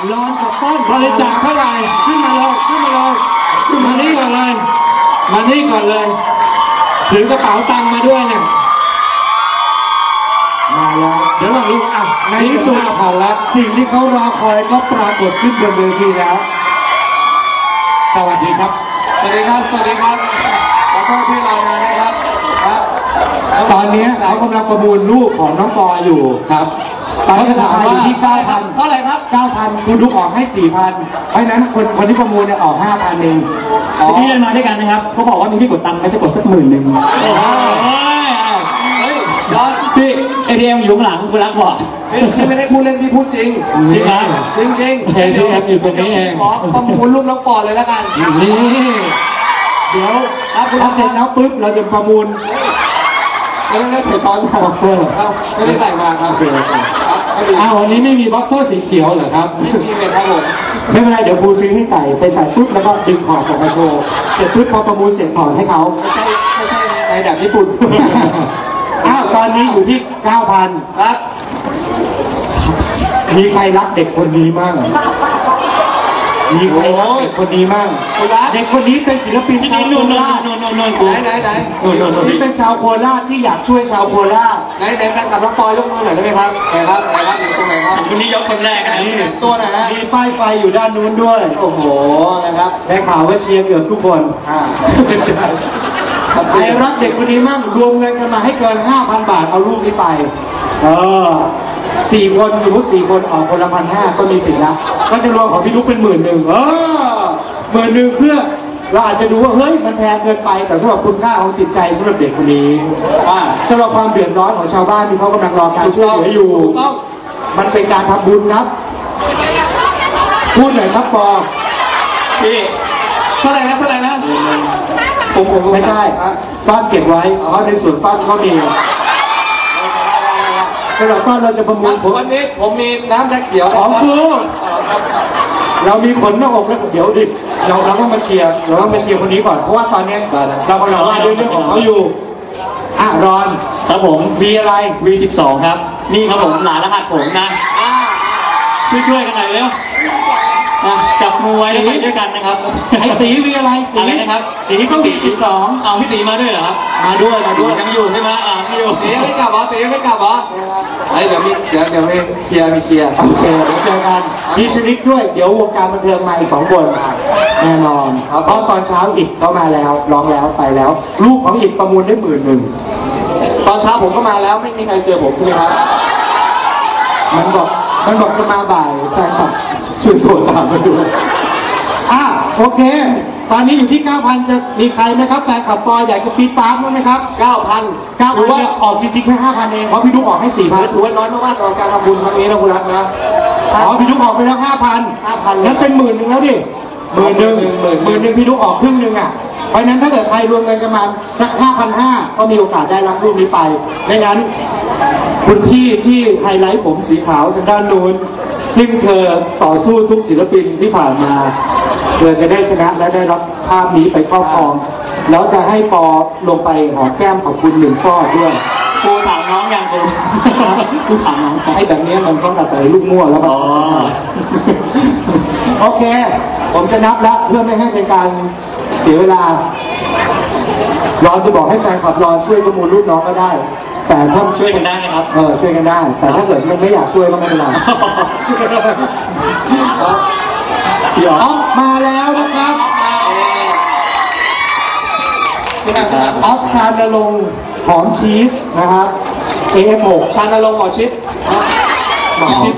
รอนกับต้นบริจาคเท่าไหร่ขึ้นมาเลยมานี่ก่อนเลยถือกระเป๋าตังค์มาด้วยเนี่ยมาแล้วเดี๋ยวลองดูในที่สุดแล้วสิ่งที่เขารอคอยก็ปรากฏขึ้นบนเวทีแล้วสวัสดีครับขอโทษที่เรามานะครับตอนนี้เขากำลังประมูลรูปของน้องปออยู่ครับตอนนี้ราคาอยู่ที่ 9,000 เท่าไหร่ครับ 9,000 คุณดุ๊กออกให้ 4,000 เพราะฉะนั้นคนที่ประมูลเนี่ยออก 5,000 เองที่เดินมาด้วยกันนะครับเขาบอกว่ามีที่กดตังค์ไม่จะกดสัก10,000พี่ ATM อยู่ข้างหลังคุณรักบอกพี่ไม่ได้พูดเล่นพี่พูดจริงจริงนะจริง ATM อยู่ตรงนี้เองขอประมูลรูปน้องปอเลยแล้วกันนี่เดี๋ยวพอเสร็จแล้วปุ๊บเราจะประมูลไม่ได้ใส่ซ้อนมาไม่ได้ใส่มาครับวันนี้ไม่มีบ็อกเซอร์สีเขียวเหรอครับไม่มีเลยครับผมไม่เป็นไรเดี๋ยวครูซื้อให้ใส่ไปใส่ปุ๊บแล้วก็ดึงขอบออกมาโชว์เสร็จปุ๊บพอประมูลเสร็จถอดให้เขาไม่ใช่ในแบบญี่ปุ่นตอนนี้อยู่ที่ 9,000 ครับมีใครรักเด็กคนนี้มั่งมีใครรักเด็กคนนี้มั่งเด็กคนนี้เป็นศิลปินชาวโคราชไหนนี่เป็นชาวโคราชที่อยากช่วยชาวโคราชไหนแฟนคลับน้องปอยกมือหน่อยได้ไหมครับไหนครับอยู่ตรงไหนครับคนนี้ยกคนแรกนี่ตัวไหนฮะมีป้ายไฟอยู่ด้านนู้นด้วยโอ้โหนะครับได้ข่าวว่าเชียร์เกือบทุกคนไม่ใช่ใครรักเด็กคนนี้มั่งรวมเงินกันมาให้เกิน 5,000 บาทเอารูปนี้ไป4 คนสมมติ4 คนออกคนละ1,500ก็มีสิทธิ์แล้วก็จะรวมของพี่ดุ๊กเป็น11,000เพื่อเราอาจจะดูว่าเฮ้ยมันแพงเกินไปแต่สำหรับคุณค่าของจิตใจสำหรับเด็กคนนี้สำหรับความเดือดร้อนของชาวบ้านที่เขากำลังรอการช่วยเหลืออยู่มันเป็นการทำบุญครับพูดหน่อยครับปอพี่เท่าไหร่นะผมไม่ใช่ต้นเก็บไว้เพราะในส่วนต้นก็มีสำหรับต้นเราจะประมูลวันนี้ผมมีน้ำชาเขียวของครูเรามีขนหน้าอกแล้วเดี๋ยวดิเราต้องมาเชียร์คนนี้ก่อนเพราะว่าตอนนี้เรากำลังว่าเรื่องของเขาอยู่รอนครับผมมีอะไร V12 ครับนี่ครับผมหลานรหัสผมนะช่วยกันหน่อยเร็วจับมือไว้แล้วไปด้วยกันนะครับไอ้ตีมีอะไรนะครับตีก็V12 เอาพี่ตีมาด้วยเหรอครับมาด้วยยังอยู่ใช่ไหมไม่อยู่ตีไม่กลับเหรอเดี๋ยวมีเคลียร์โอเคเดี๋ยวเจอกันมีชนิดด้วยเดี๋ยววงการบันเทิงมาอีก2 คนแน่นอนเพราะตอนเช้าอิดเขามาแล้วร้องแล้วไปแล้วลูกของอิดประมูลได้ 10,000ตอนเช้าผมก็มาแล้วไม่มีใครเจอผมใช่ไหมครับมันบอกจะมาบ่ายแฟนคลับช่วยโทรตามมาดูโอเคตอนนี้อยู่ที่ 9,000 จะมีใครไหมครับแฟนคลับปออยากจะปี๊ดป๊าดมั้ยไหมครับ 9,000 ถือว่าออกจริงๆแค่ 5,000 เองเพราะพี่ดุ๊กออกให้ 4,000 ถือว่าน้อยมากๆสำหรับการทำบุญครั้งนี้นะคุณรักนะพี่ดุ๊กออกไปแล้ว 5,000 งั้นเป็น10,000แล้วดิ10,000พี่ดุ๊กออกครึ่งนึงเพราะนั้นถ้าเกิดใครรวมเงินกันมาสัก 5,500 ก็มีโอกาสได้รับรูปนี้ไปไม่งั้นคุณพี่ที่ไฮไลท์ผมสีขาวทางด้านนู้นซึ่งเธอต่อสู้ทุกศิลปินที่ผ่านมาเธอจะได้ชนะและได้รับภาพนี้ไปครอบครองแล้วจะให้ปอลงไปหอมแก้มขอบคุณ1 ฟอดด้วยครูถามน้องยังครูถามน้องไอ้แบบนี้มันต้องอาศัยลูกมั่วแล้วโอเคผมจะนับแล้วเพื่อไม่ให้เป็นการเสียเวลารอนจะบอกให้แฟนคลับรอนช่วยประมูลรูปน้องก็ได้แต่ถ้าช่วยกันได้นะครับช่วยกันได้แต่ถ้าเกิดไม่อยากช่วยก็ไม่เป็นไรออฟมาแล้วนะครับออฟชานลงหอมชีสนะครับ AF6 ชานลงหอมชีสอ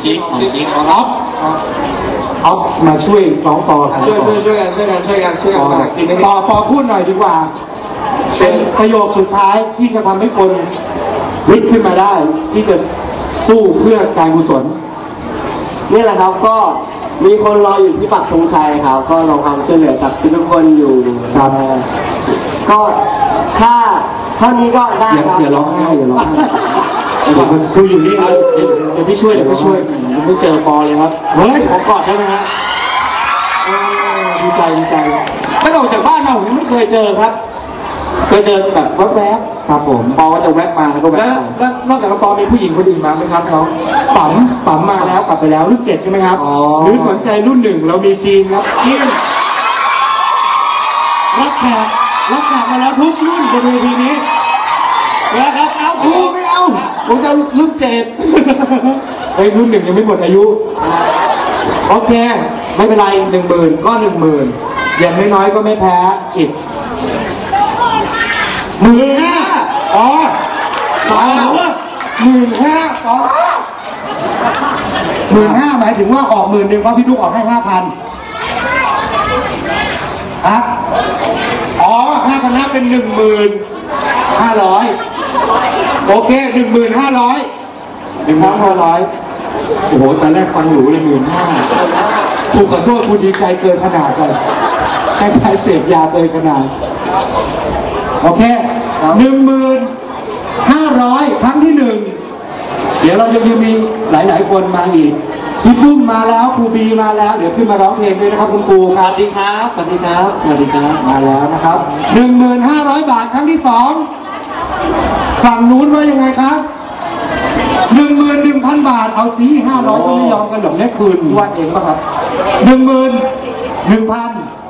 อฟมาช่วยน้องปอช่วยกันปอพูดหน่อยดีกว่าเป็นประโยคสุดท้ายที่จะทำให้คนลุกขึ้นมาได้ที่จะสู้เพื่อการกุศลนี่แหละครับก็มีคนรออยู่ที่ปักธงชัยครับก็รอความช่วยเหลือจากทุกคนอยู่ครับก็ถ้าเท่านี้ก็ได้ครับอย่าร้องไห้คืออยู่นี่เดี๋ยวพี่ช่วยไม่เจอปอเลยครับเฮ้ยขอกอดได้ไหมฮะดีใจไม่ออกจากบ้านมาผมไม่เคยเจอครับก็เจอแบบแวบๆครับผมปอก็จะแวบมาแล้วก็แวบแล้วไปแล้วนอกจากน้องปอมีผู้หญิงคนอื่นมาไหมครับน้องปั๊มมาแล้วกลับไปแล้วรุ่น7ใช่ไหมครับอ๋อหรือสนใจรุ่น1เรามีจีนครับจีนรับแขกมาแล้วทุกรุ่นบนเวทีนี้นะครับเอาครูไม่เอาผมจะรุ่น7 เฮ้ยรุ่น1ยังไม่หมดอายุนะครับโอเคไม่เป็นไร10,000ก็10,000อย่างน้อยๆก็ไม่แพ้อีก15,000อ๋อตายแล้วว่า15,000อ๋อ15,000หมายถึงว่าออก10,000เพราะพี่ดุ๊กออกให้ 5,000อะอ๋อ 5,500เป็น 1,500โอเค 1,500 1,500โอ้โหตอนแรกฟังหรูเลย15,000ครูขอโทษครูดีใจเกินขนาดเลยให้ใครเสพยาเกินขนาดโอเค 1,500 ครั้งที่ 1เดี๋ยวเรายังมีหลายคนมาอีกพี่ปุ้มมาแล้วครูบีมาแล้วเดี๋ยวขึ้นมาร้องเพลงด้วยนะครับคุณครูคสรับวัสดีครับ สวัสดีครับ สวัสดีครับมาแล้วนะครับ 1,500 บาทครั้งที่ 2ฝั่งนู้นว่ายังไงครับ 11,000 บาทเอาสี500ก็ไม่ยอมกันหรอกแม่คืนวัดเองป่ะครับ 11,000